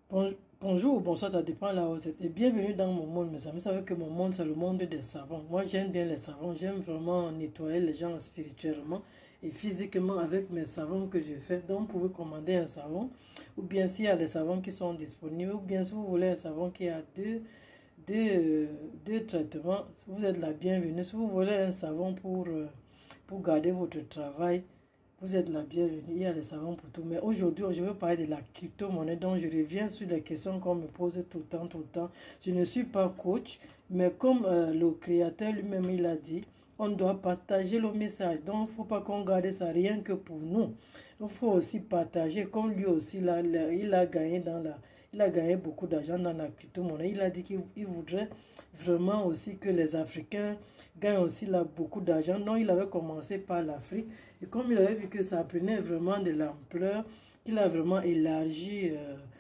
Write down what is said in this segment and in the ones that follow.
Bonjour ou bonsoir, ça dépend là où vous êtes. Et bienvenue dans mon monde, mes amis. Vous savez que mon monde, c'est le monde des savons. Moi, j'aime bien les savons. J'aime vraiment nettoyer les gens spirituellement et physiquement avec mes savons que je fais. Donc, vous pouvez commander un savon. Ou bien s'il y a des savons qui sont disponibles. Ou bien si vous voulez un savon qui a deux traitements, vous êtes la bienvenue. Si vous voulez un savon pour garder votre travail, vous êtes la bienvenue, il y a des savons pour tout. Mais aujourd'hui, je veux parler de la crypto-monnaie. Donc, je reviens sur les questions qu'on me pose tout le temps. Je ne suis pas coach, mais comme le créateur lui-même, il a dit, on doit partager le message. Donc, il ne faut pas qu'on garde ça rien que pour nous. Il faut aussi partager, comme lui aussi, il a gagné il a gagné beaucoup d'argent dans la crypto-monnaie. Il a dit qu'il voudrait vraiment aussi que les Africains gagnent aussi là beaucoup d'argent. Donc, il avait commencé par l'Afrique. Et comme il avait vu que ça prenait vraiment de l'ampleur, il a vraiment élargi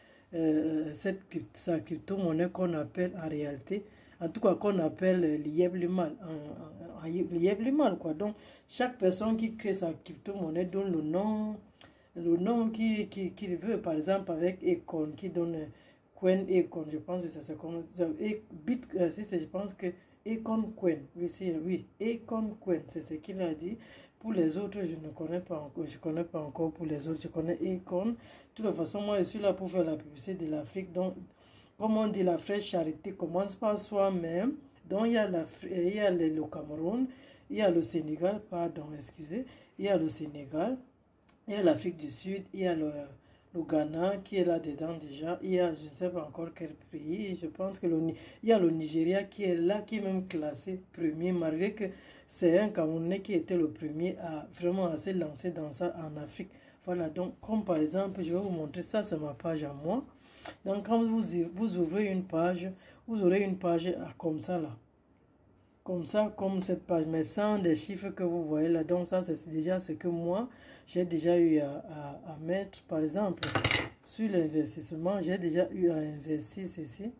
sa crypto-monnaie qu'on appelle en réalité, en tout cas qu'on appelle l'Ieblemal, l'Ieblemal quoi. Donc, chaque personne qui crée sa crypto-monnaie donne le nom qu'il veut, par exemple avec Econ, qui donne Coin Econ, je pense que c'est comme ça. Je pense que Econ Coin, oui, Econ Coin, c'est ce qu'il a dit. Pour les autres, je ne connais pas encore, je connais pas encore pour les autres, je connais Econ. De toute façon, moi, je suis là pour faire la publicité de l'Afrique. Donc, comme on dit, la fraîche charité commence par soi-même. Donc, il y a le Cameroun, il y a le Sénégal, pardon, excusez, il y a le Sénégal, il y a l'Afrique du Sud, il y a le Ghana qui est là-dedans déjà, il y a je ne sais pas encore quel pays, je pense que il y a le Nigeria qui est là, qui est même classé premier, malgré que c'est un Camerounais qui était le premier à vraiment se lancer dans ça en Afrique. Voilà, donc comme par exemple, je vais vous montrer ça, c'est ma page à moi. Donc quand vous ouvrez une page, vous aurez une page comme ça là. Comme ça, comme cette page, mais sans des chiffres que vous voyez là. Donc ça, c'est déjà ce que moi, j'ai déjà eu à mettre. Par exemple, sur l'investissement, j'ai déjà eu à investir ceci.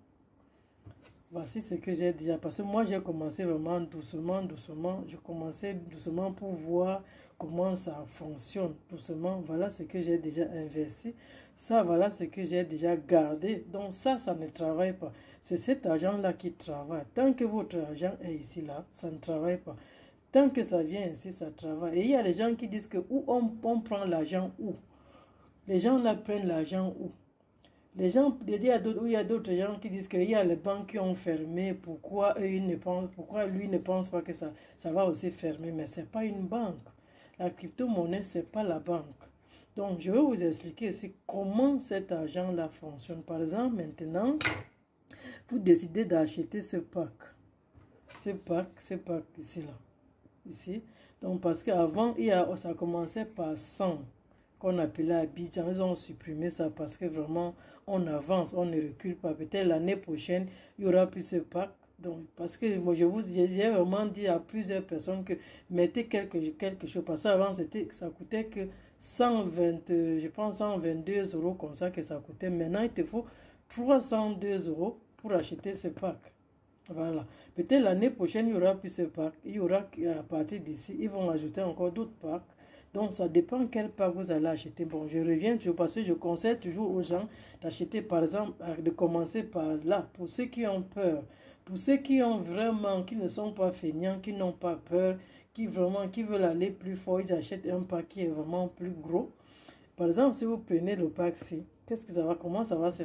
Voici ce que j'ai déjà. Parce que moi, j'ai commencé vraiment doucement. Je commençais doucement pour voir comment ça fonctionne. Doucement, voilà ce que j'ai déjà investi. Ça, voilà ce que j'ai déjà gardé. Donc ça ne travaille pas. C'est cet argent-là qui travaille. Tant que votre argent est ici, là, ça ne travaille pas. Tant que ça vient ici, ça travaille. Et il y a les gens qui disent que où on prend l'argent où? Les gens là prennent l'argent où? Les gens, il y a d'autres gens qui disent qu'il y a les banques qui ont fermé, pourquoi lui ne pense pas que ça va aussi fermer, mais ce n'est pas une banque. La crypto-monnaie, ce n'est pas la banque. Donc, je vais vous expliquer ici comment cet argent-là fonctionne. Par exemple, maintenant, vous décidez d'acheter ce pack. Ce pack ici, là. Ici. Donc, parce qu'avant, ça commençait par 100. Qu'on appelait Abidjan, ils ont supprimé ça parce que vraiment on avance, on ne recule pas. Peut-être l'année prochaine, il y aura plus ce pack. Donc, parce que moi, j'ai vraiment dit à plusieurs personnes que mettez quelque chose. Parce qu'avant, ça coûtait que 120, je pense 122 € comme ça que ça coûtait. Maintenant, il te faut 302 € pour acheter ce pack. Voilà. Peut-être l'année prochaine, il y aura plus ce pack. Il y aura, à partir d'ici, ils vont ajouter encore d'autres packs. Donc, ça dépend quel pack vous allez acheter. Bon, je reviens toujours parce que je conseille toujours aux gens d'acheter, par exemple, de commencer par là. Pour ceux qui ont peur, pour ceux qui ont vraiment, qui ne sont pas feignants, qui n'ont pas peur, qui veulent aller plus fort, ils achètent un pack qui est vraiment plus gros. Par exemple, si vous prenez le pack C, comment ça va se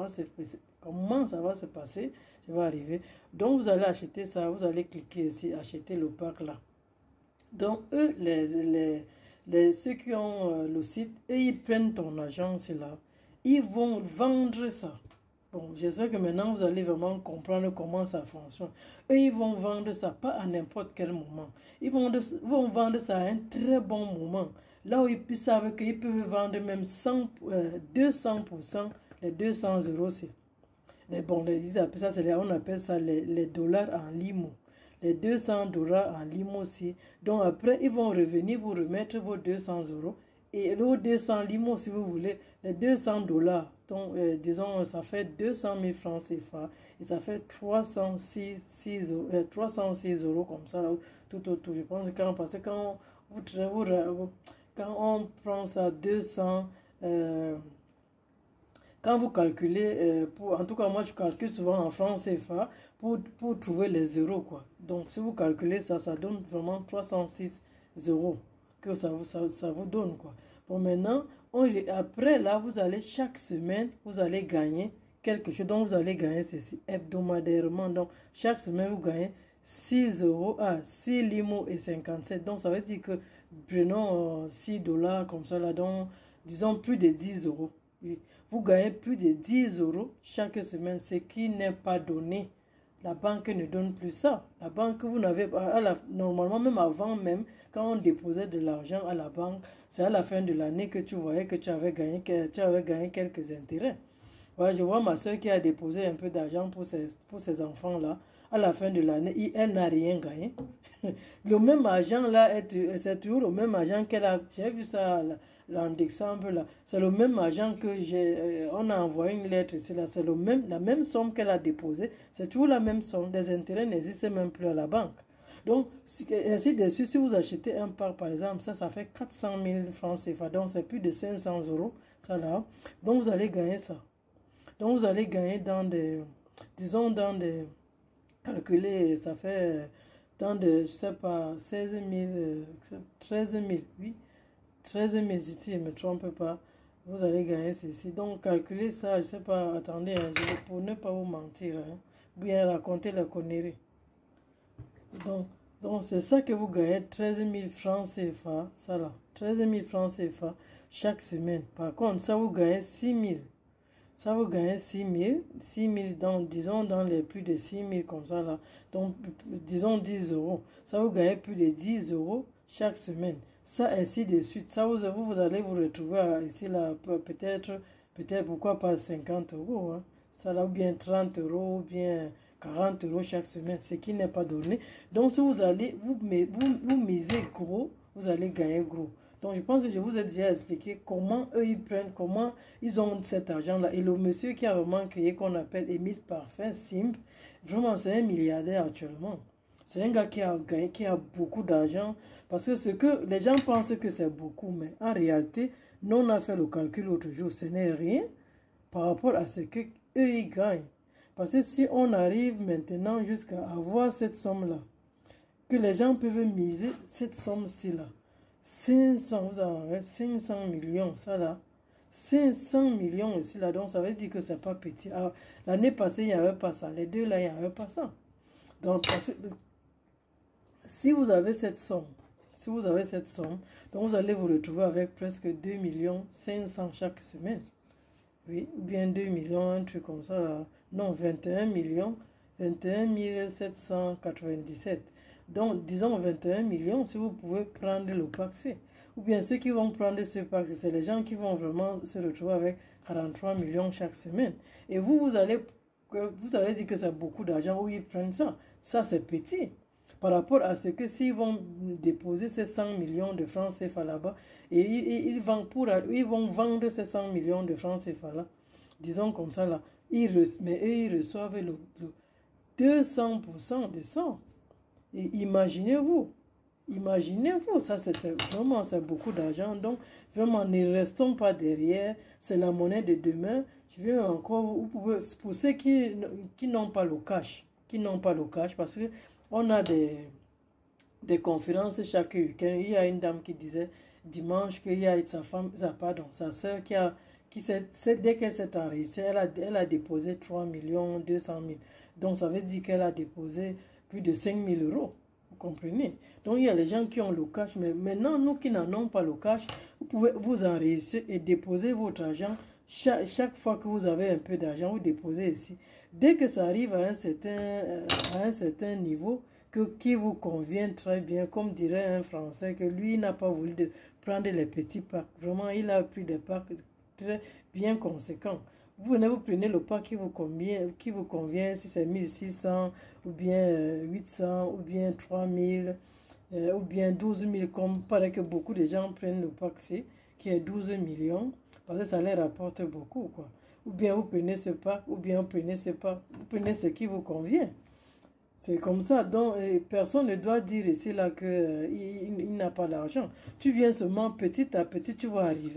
passer? Ça va arriver. Donc, vous allez acheter ça, vous allez cliquer ici, acheter le pack là. Donc, eux, ceux qui ont le site, et ils prennent ton argent, c'est là. Ils vont vendre ça. Bon, j'espère que maintenant vous allez vraiment comprendre comment ça fonctionne. Eux, ils vont vendre ça, pas à n'importe quel moment. Ils vont vendre ça à un très bon moment. Là où ils savent qu'ils peuvent vendre même 200%, les 200 €, c'est on appelle ça les dollars en limo. Les 200 $ en limo aussi. Donc après, ils vont revenir vous remettre vos 200 €. Et vos 200 limo, si vous voulez, les 200 $. Donc, disons, ça fait 200 000 francs CFA. Et ça fait 306 € comme ça, là, tout autour. Je pense que parce que quand on prend ça 200... quand vous calculez, en tout cas moi je calcule souvent en francs CFA pour trouver les euros quoi. Donc si vous calculez ça, ça donne vraiment 306 euros que ça vous donne quoi. Bon maintenant, après là vous allez chaque semaine, vous allez gagner quelque chose. Donc vous allez gagner ceci hebdomadairement. Donc chaque semaine vous gagnez 6 euros, 6 limo et 57. Donc ça veut dire que prenons 6 dollars comme ça là, donc disons plus de 10 euros. Oui. Vous gagnez plus de 10 euros chaque semaine, ce qui n'est pas donné. La banque ne donne plus ça. La banque, vous n'avez pas, normalement même avant même, quand on déposait de l'argent à la banque, c'est à la fin de l'année que tu voyais que tu avais gagné quelques intérêts. Voilà, je vois ma soeur qui a déposé un peu d'argent pour ses enfants-là. À la fin de l'année, elle n'a rien gagné. Le même argent là, c'est toujours le même argent qu'elle a. J'ai vu ça là, en décembre là. C'est le même argent que on a envoyé une lettre ici là. C'est la même somme qu'elle a déposée. C'est toujours la même somme. Les intérêts n'existent même plus à la banque. Donc, ainsi de suite, si vous achetez un parc par exemple, ça fait 400 000 francs CFA. Donc, c'est plus de 500 euros. Ça là. Donc, vous allez gagner ça. Donc, vous allez gagner dans des, disons, dans des, calculer, ça fait dans des, je sais pas, 16 000, 13 000, oui, 13 000, si je ne me trompe pas, vous allez gagner ceci. Donc, calculer ça, je sais pas, attendez, hein, pour ne pas vous mentir, hein, bien raconter la connerie. Donc c'est ça que vous gagnez, 13 000 francs CFA, ça là, 13 000 francs CFA chaque semaine. Par contre, ça vous gagnez 6 000. Ça vous gagnez 6 000, disons dans les plus de 6 000 comme ça là. Donc, disons 10 euros. Ça vous gagnez plus de 10 euros chaque semaine. Ça, ainsi de suite. Ça, vous allez vous retrouver ici là, peut-être, pourquoi pas 50 euros. Hein. Ça là, ou bien 30 euros, ou bien 40 euros chaque semaine, ce qui n'est pas donné. Donc, si vous allez, vous misez gros, vous allez gagner gros. Donc, je pense que je vous ai déjà expliqué comment eux, ils prennent, comment ils ont cet argent-là. Et le monsieur qui a vraiment créé, qu'on appelle Émile Parfin, Simple, vraiment, c'est un milliardaire actuellement. C'est un gars qui a gagné, qui a beaucoup d'argent. Parce que ce que les gens pensent que c'est beaucoup, mais en réalité, nous, on a fait le calcul l'autre jour, ce n'est rien par rapport à ce qu'eux, ils gagnent. Parce que si on arrive maintenant jusqu'à avoir cette somme-là, que les gens peuvent miser cette somme-ci là, 500, vous en avez 500 millions, ça là. 500 millions aussi là, donc ça veut dire que c'est pas petit. L'année passée, il n'y avait pas ça. Les deux là, il n'y avait pas ça. Donc, si vous avez cette somme, donc vous allez vous retrouver avec presque 2 500 000 chaque semaine. Oui, ou bien 2 millions, un truc comme ça là. Non, 21 797. Donc, disons 21 millions, si vous pouvez prendre le pack C. Ou bien ceux qui vont prendre ce pack C, c'est les gens qui vont vraiment se retrouver avec 43 millions chaque semaine. Et vous allez dire que c'est beaucoup d'argent où ils prennent ça. Ça, c'est petit. Par rapport à ce que s'ils vont déposer ces 100 millions de francs CFA là-bas, et ils vont vendre ces 100 millions de francs CFA là, disons comme ça là, mais eux, ils reçoivent le 200% de ça. Et imaginez-vous, ça c'est vraiment beaucoup d'argent. Donc vraiment ne restons pas derrière, c'est la monnaie de demain. Je vais encore, pour ceux qui n'ont pas le cash, parce que on a des conférences chaque week-end. Il y a une dame qui disait dimanche qu'il y a sa soeur dès qu'elle s'est enregistrée, elle a déposé 3 200 000. Donc ça veut dire qu'elle a déposé plus de 5 000 euros. Vous comprenez? Donc il y a les gens qui ont le cash, mais maintenant nous qui n'en avons pas le cash, vous pouvez vous enregistrer et déposer votre argent. Chaque fois que vous avez un peu d'argent, vous déposez ici. Dès que ça arrive à un certain niveau qui vous convient très bien, comme dirait un Français, que lui n'a pas voulu prendre les petits packs. Vraiment, il a pris des packs très bien conséquents. Vous prenez le pack qui vous convient, si c'est 1600, ou bien 800, ou bien 3000, ou bien 12 000, comme paraît que beaucoup de gens prennent le pack C, qui est 12 millions, parce que ça leur rapporte beaucoup, quoi. Ou bien vous prenez ce pack, ou bien vous prenez ce pack, vous prenez ce qui vous convient. C'est comme ça, donc personne ne doit dire ici là qu'il n'a pas l'argent. Tu viens seulement petit à petit, tu vas arriver.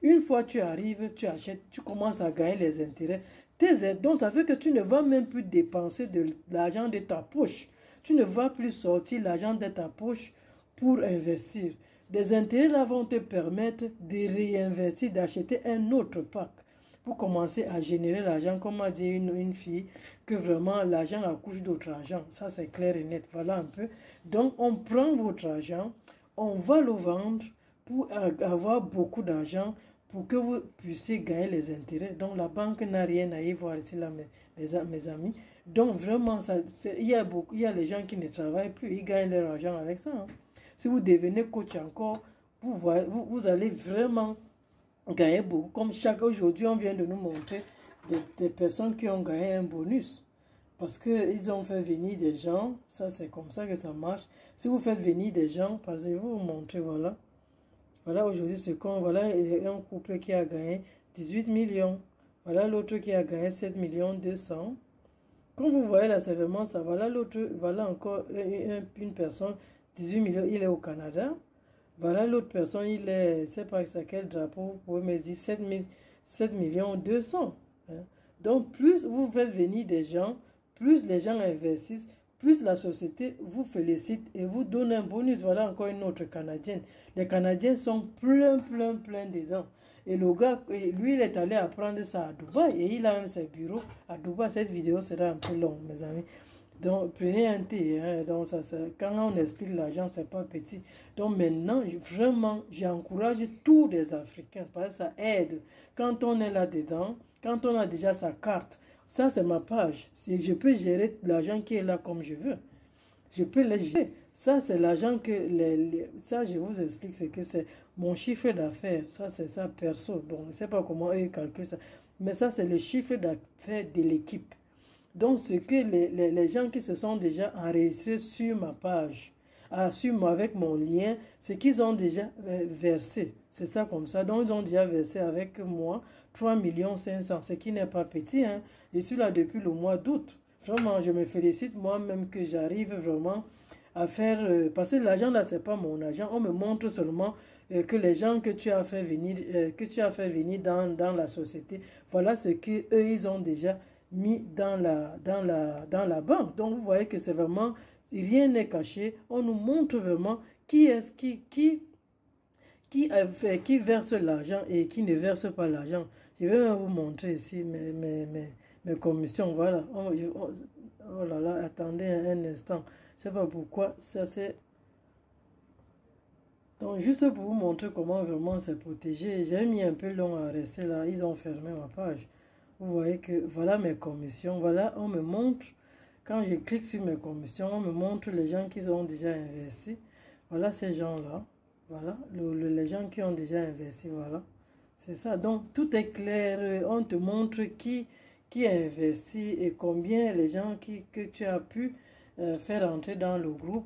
Une fois tu arrives, tu achètes, tu commences à gagner les intérêts. Donc ça fait que tu ne vas même plus dépenser de l'argent de ta poche. Tu ne vas plus sortir l'argent de ta poche pour investir. Des intérêts là vont te permettre de réinvestir, d'acheter un autre pack pour commencer à générer l'argent, comme a dit une fille, que vraiment l'argent accouche d'autre argent. Ça, c'est clair et net. Voilà un peu. Donc, on prend votre argent, on va le vendre pour avoir beaucoup d'argent pour que vous puissiez gagner les intérêts. Donc, la banque n'a rien à y voir ici, là, mes amis. Donc, vraiment, il y a les gens qui ne travaillent plus, ils gagnent leur argent avec ça. Hein. Si vous devenez coach encore, vous allez vraiment gagner beaucoup. Comme aujourd'hui, on vient de nous montrer des personnes qui ont gagné un bonus. Parce qu'ils ont fait venir des gens. Ça, c'est comme ça que ça marche. Si vous faites venir des gens, parce que vous montrez, voilà. Voilà, aujourd'hui, c'est comme, voilà, un couple qui a gagné 18 millions. Voilà l'autre qui a gagné 7 millions 200. Comme vous voyez là, c'est vraiment ça. Voilà l'autre, voilà encore une personne, 18 millions, il est au Canada. Voilà l'autre personne, il est, je ne sais pas quel drapeau, vous pouvez me dire 7 millions 200. Hein. Donc, plus vous faites venir des gens, plus les gens investissent, plus la société vous félicite et vous donne un bonus. Voilà encore une autre Canadienne. Les Canadiens sont plein dedans. Et le gars, lui, il est allé apprendre ça à Dubaï et il a même ses bureaux à Dubaï. Cette vidéo sera un peu longue, mes amis. Donc, prenez un thé. Hein. Donc, quand on explique l'argent, ce n'est pas petit. Donc, maintenant, vraiment, j'encourage tous les Africains parce que ça aide. Quand on est là-dedans, quand on a déjà sa carte, ça, c'est ma page. Je peux gérer l'argent qui est là comme je veux. Je peux le gérer. Ça, c'est l'argent que... ça, je vous explique, c'est que c'est mon chiffre d'affaires. Ça, c'est ça, perso. Bon, je ne sais pas comment ils calculent ça. Mais ça, c'est le chiffre d'affaires de l'équipe. Donc, ce que les gens qui se sont déjà enregistrés sur ma page, avec mon lien, ce qu'ils ont déjà versé. C'est ça comme ça. Donc, ils ont déjà versé avec moi 3 500 000, ce qui n'est pas petit. Hein. Je suis là depuis le mois d'août. Vraiment, je me félicite moi-même que j'arrive vraiment à faire... parce que l'argent là, ce n'est pas mon argent. On me montre seulement que les gens que tu as fait venir, dans la société, voilà ce qu'eux, ils ont déjà mis dans la banque. Donc, vous voyez que c'est vraiment, rien n'est caché. On nous montre vraiment qui verse l'argent et qui ne verse pas l'argent. Je vais vous montrer ici mes commissions. Voilà. Oh là là, attendez un instant. Je ne sais pas pourquoi. Ça, c'est... Donc, juste pour vous montrer comment vraiment c'est protégé. J'ai mis un peu long à rester là. Ils ont fermé ma page. Vous voyez que voilà mes commissions. Voilà, on me montre, quand je clique sur mes commissions, on me montre les gens qui ont déjà investi. Voilà ces gens-là. Voilà, les gens qui ont déjà investi, voilà. C'est ça. Donc, tout est clair. On te montre qui a investi et combien les gens que tu as pu faire entrer dans le groupe.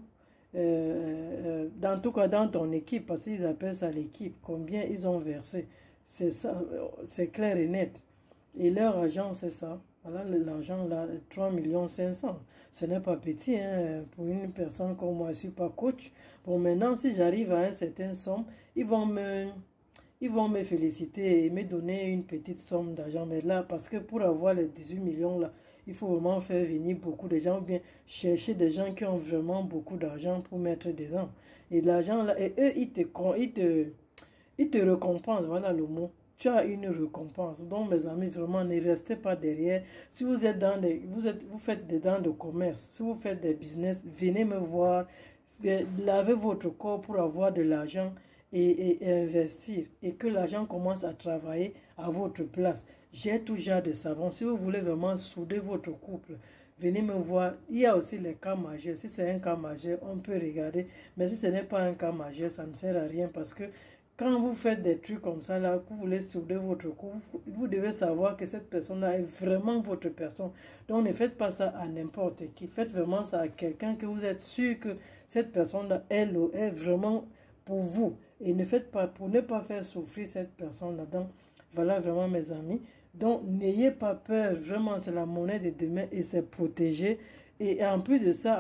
En tout cas, dans ton équipe, parce qu'ils appellent ça l'équipe. Combien ils ont versé. C'est ça, c'est clair et net. Et leur argent, c'est ça. Voilà l'argent là, 3 500 000. Ce n'est pas petit hein, pour une personne comme moi. Je ne suis pas coach. Bon, maintenant, si j'arrive à un certain somme, ils vont me féliciter et me donner une petite somme d'argent. Mais là, parce que pour avoir les 18 millions là, il faut vraiment faire venir beaucoup de gens ou bien chercher des gens qui ont vraiment beaucoup d'argent pour mettre dedans. Et l'argent là, et eux, ils te récompensent. Voilà le mot. Tu as une récompense. Donc, mes amis, vraiment, ne restez pas derrière. Si vous êtes vous faites des dents de commerce, si vous faites des business, venez me voir, lavez votre corps pour avoir de l'argent et investir. Et que l'argent commence à travailler à votre place. J'ai tout genre de savon. Si vous voulez vraiment souder votre couple, venez me voir. Il y a aussi les cas majeurs. Si c'est un cas majeur, on peut regarder. Mais si ce n'est pas un cas majeur, ça ne sert à rien parce que quand vous faites des trucs comme ça, là, que vous voulez souder votre couple, vous devez savoir que cette personne-là est vraiment votre personne. Donc, ne faites pas ça à n'importe qui. Faites vraiment ça à quelqu'un que vous êtes sûr que cette personne-là, elle est vraiment pour vous. Et ne faites pas, pour ne pas faire souffrir cette personne-là. Donc, voilà vraiment mes amis. Donc, n'ayez pas peur. Vraiment, c'est la monnaie de demain et c'est protégé. Et en plus de ça,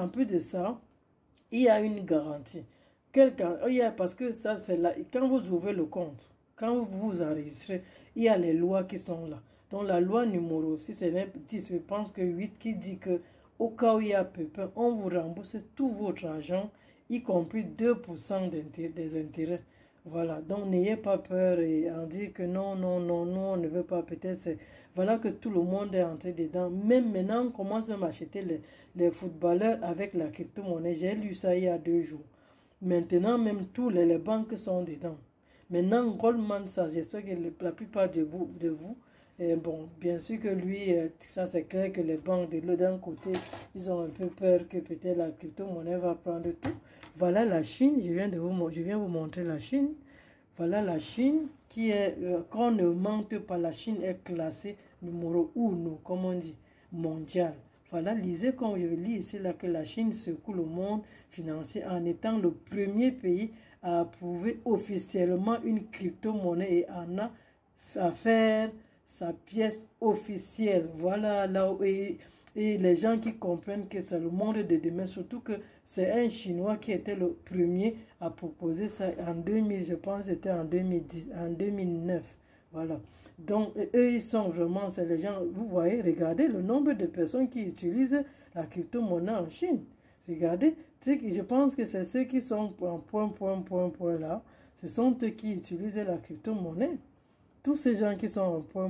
il y a une garantie. Parce que ça, c'est là. Quand vous ouvrez le compte, quand vous vous enregistrez, il y a les lois qui sont là. Donc la loi numéro, si c'est 10, je pense que 8 qui dit que au cas où il y a pépin, on vous rembourse tout votre argent, y compris 2% des intérêts. Voilà, donc n'ayez pas peur et en dire que non, non, non, non, on ne veut pas, peut-être c'est... Voilà que tout le monde est entré dedans. Même maintenant, on commence même à acheter les footballeurs avec la crypto-monnaie. J'ai lu ça il y a 2 jours. Maintenant, même tous les banques sont dedans. Maintenant, Goldman Sachs, j'espère que la plupart de vous, et bon, bien sûr que lui, ça c'est clair que les banques de l'autre d'un côté, ils ont un peu peur que peut-être la crypto-monnaie va prendre tout. Voilà la Chine, je viens vous montrer la Chine. Voilà la Chine qui est, quand on ne mente pas, la Chine est classée numéro 1, comme on dit, mondial. Voilà, lisez comme je lis ici là que la Chine secoue le monde financier en étant le premier pays à approuver officiellement une crypto-monnaie et en a à faire sa pièce officielle. Voilà là où et les gens qui comprennent que c'est le monde de demain, surtout que c'est un Chinois qui était le premier à proposer ça en 2000, je pense c'était en 2010, en 2009. Voilà. Donc, eux, ils sont vraiment, c'est les gens, vous voyez, regardez le nombre de personnes qui utilisent la crypto-monnaie en Chine. Regardez, je pense que c'est ceux qui sont en point là, ce sont eux qui utilisent la crypto-monnaie. Tous ces gens qui sont en point,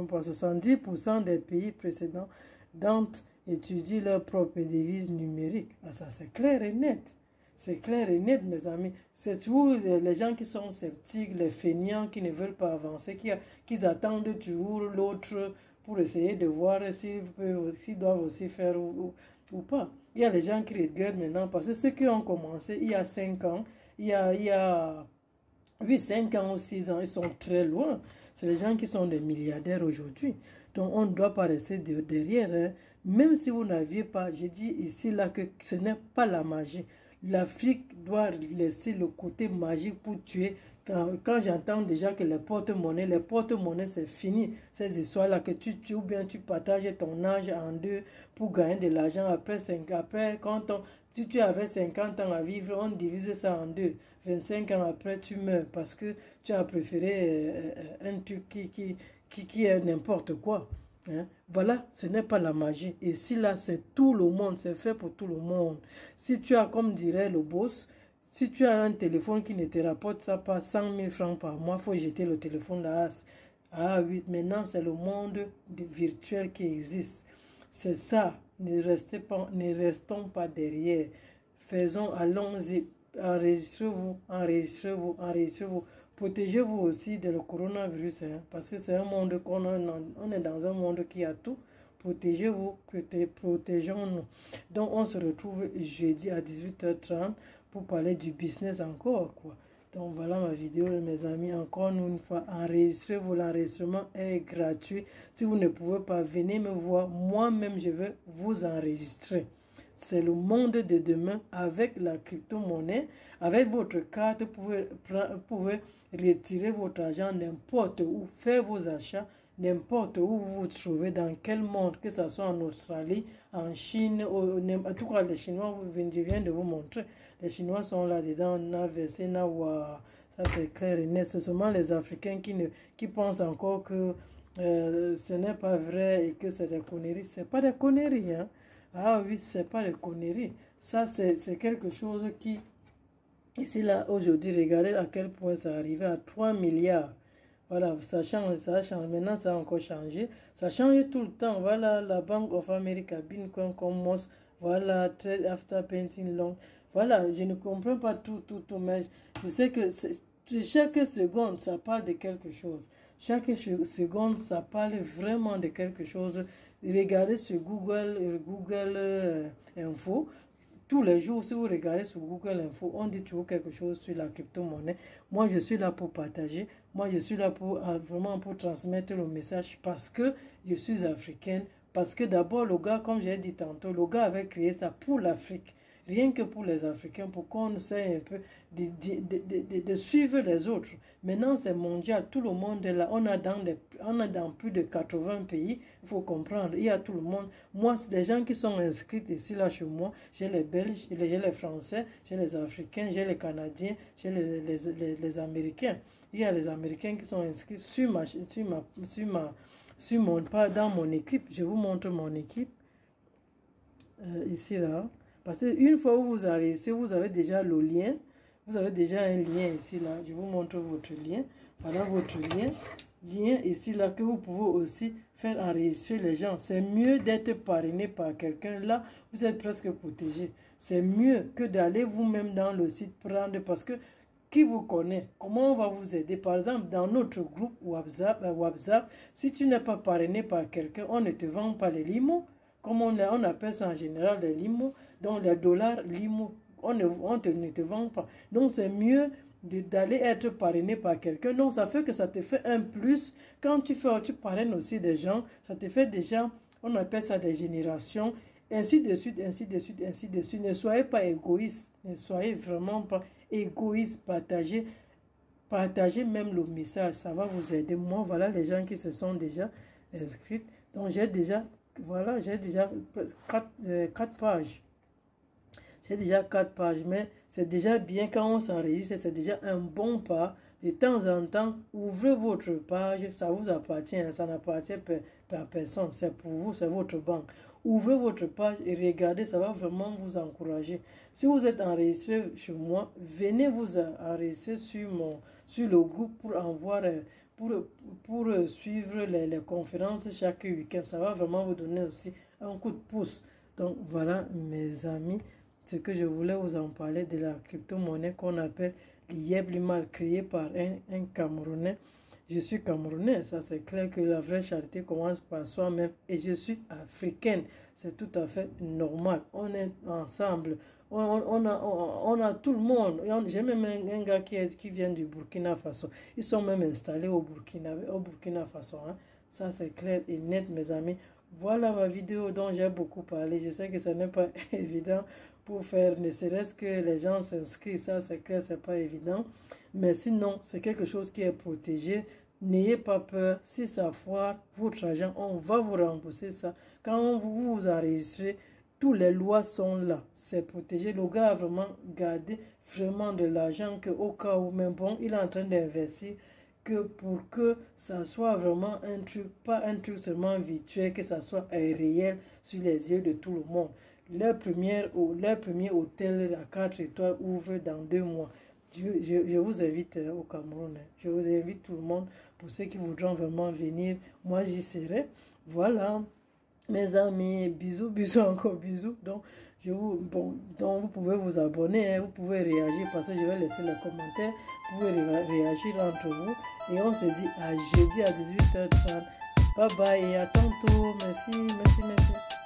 70% des pays précédents étudient leur propre devise numérique. Ah, ça, c'est clair et net. C'est clair et net, mes amis. C'est toujours les gens qui sont sceptiques, les feignants qui ne veulent pas avancer, qui attendent toujours l'autre pour essayer de voir s'ils doivent aussi faire ou pas. Il y a les gens qui regrettent maintenant parce que ceux qui ont commencé il y a 5 ans, il y a 5 ans ou 6 ans, ils sont très loin. C'est les gens qui sont des milliardaires aujourd'hui. Donc on ne doit pas rester derrière. Hein. Même si vous n'aviez pas, je dis ici là que ce n'est pas la magie. L'Afrique doit laisser le côté magique pour tuer. Quand j'entends déjà que les porte-monnaies c'est fini. Ces histoires-là que tu tues ou bien tu partages ton âge en deux pour gagner de l'argent. Après, si tu avais 50 ans à vivre, on divise ça en deux. 25 ans après, tu meurs parce que tu as préféré un truc qui est n'importe quoi. Hein? Voilà, ce n'est pas la magie. Et si là, c'est tout le monde, c'est fait pour tout le monde. Si tu as, comme dirait le boss, si tu as un téléphone qui ne te rapporte ça pas 100 000 francs par mois, il faut jeter le téléphone là. Ah oui, maintenant c'est le monde virtuel qui existe. C'est ça, ne restons pas derrière. Allons-y, enregistrez-vous. Protégez-vous aussi de le coronavirus, hein, parce que c'est un monde on est dans un monde qui a tout. Protégez-vous, protégeons-nous. Donc on se retrouve jeudi à 18h30 pour parler du business encore, quoi. Donc voilà ma vidéo, mes amis. Encore une fois, enregistrez-vous. L'enregistrement est gratuit. Si vous ne pouvez pas, venez me voir. Moi-même, je vais vous enregistrer. C'est le monde de demain avec la crypto-monnaie. Avec votre carte, vous pouvez retirer votre argent n'importe où, faire vos achats n'importe où vous vous trouvez, dans quel monde, que ce soit en Australie, en Chine, en tout cas les Chinois, je viens de vous montrer. Les Chinois sont là-dedans, ça c'est clair et net. C'est seulement les Africains qui pensent encore que ce n'est pas vrai et que c'est des conneries. C'est pas des conneries, hein. Ah oui, c'est pas des conneries. Ça, c'est quelque chose qui... Ici, là, aujourd'hui, regardez à quel point ça arrivait à 3 milliards. Voilà, ça change. Maintenant, ça a encore changé. Ça change tout le temps. Voilà, la Bank of America, Bitcoin, Commons, voilà, Trade After Painting Long. Voilà, je ne comprends pas tout, mais je sais que chaque seconde, ça parle de quelque chose. Chaque seconde, ça parle vraiment de quelque chose. Regardez sur Google Info. Tous les jours, si vous regardez sur Google Info, on dit toujours quelque chose sur la crypto-monnaie. Moi, je suis là pour partager. Moi, je suis là pour vraiment pour transmettre le message parce que je suis africaine. Parce que d'abord, le gars, comme j'ai dit tantôt, le gars avait créé ça pour l'Afrique. rien que pour les Africains, pour qu'on essaie un peu de suivre les autres. Maintenant, c'est mondial, tout le monde est là. On a dans plus de 80 pays, il faut comprendre, il y a tout le monde. Moi, c'est des gens qui sont inscrits ici, là, chez moi. J'ai les Belges, j'ai les Français, j'ai les Africains, j'ai les Canadiens, j'ai les Américains. Il y a les Américains qui sont inscrits dans mon équipe. Je vous montre mon équipe. Ici, là. Parce qu'une fois où vous arrivez, vous avez déjà le lien. Vous avez déjà un lien ici, là. Je vous montre votre lien. Voilà votre lien. Lien ici, là, que vous pouvez aussi faire enregistrer les gens. C'est mieux d'être parrainé par quelqu'un. Là, vous êtes presque protégé. C'est mieux que d'aller vous-même dans le site prendre. Parce que qui vous connaît? Comment on va vous aider? Par exemple, dans notre groupe WhatsApp, si tu n'es pas parrainé par quelqu'un, on ne te vend pas les limos. Comme on appelle ça en général les limos. Donc les dollars limos, on ne te vend pas. Donc c'est mieux d'aller être parrainé par quelqu'un. Donc ça fait que ça te fait un plus. Quand tu parraines aussi des gens, ça te fait déjà, on appelle ça des générations. Ainsi de suite, ainsi de suite, ainsi de suite. Ne soyez pas égoïste. Ne soyez vraiment pas égoïste. Partagez même le message. Ça va vous aider. Moi, voilà les gens qui se sont déjà inscrits. Donc, j'ai déjà 4 pages. J'ai déjà 4 pages. Mais c'est déjà bien quand on s'enregistre. C'est déjà un bon pas. De temps en temps, ouvrez votre page. Ça vous appartient. Ça n'appartient à personne. C'est pour vous. C'est votre banque. Ouvrez votre page et regardez, ça va vraiment vous encourager. Si vous êtes enregistré chez moi, venez vous enregistrer sur le groupe pour suivre les conférences chaque week-end. Ça va vraiment vous donner aussi un coup de pouce. Donc voilà mes amis, ce que je voulais vous en parler de la crypto-monnaie qu'on appelle l'Yeblimal, créée par un Camerounais. Je suis Camerounais, ça c'est clair que la vraie charité commence par soi-même et je suis africaine, c'est tout à fait normal, on est ensemble, on a tout le monde. J'ai même un gars qui vient du Burkina Faso, ils sont même installés au Burkina Faso, hein. Ça c'est clair et net mes amis. Voilà ma vidéo dont j'ai beaucoup parlé, je sais que ce n'est pas évident pour faire, ne serait-ce que les gens s'inscrivent, ça c'est clair, c'est pas évident. Mais sinon, c'est quelque chose qui est protégé. N'ayez pas peur. Si ça foire, votre argent, on va vous rembourser ça. Quand vous vous enregistrez, toutes les lois sont là. C'est protégé. Le gars a vraiment gardé vraiment de l'argent qu'au cas où, même bon, il est en train d'investir que pour que ça soit vraiment un truc, pas un truc seulement virtuel, que ça soit réel sur les yeux de tout le monde. Leur premier hôtel à 4 étoiles ouvre dans 2 mois. Je vous invite au Cameroun. Je vous invite tout le monde. Pour ceux qui voudront vraiment venir, moi j'y serai. Voilà, mes amis, bisous, bisous, encore bisous. Donc, donc vous pouvez vous abonner, hein, vous pouvez réagir parce que je vais laisser les commentaires. Vous pouvez réagir entre vous. Et on se dit à jeudi à 18h30. Bye bye et à tantôt. Merci, merci, merci.